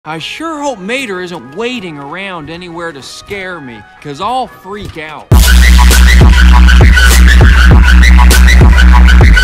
I sure hope Mater isn't waiting around anywhere to scare me, 'cause I'll freak out.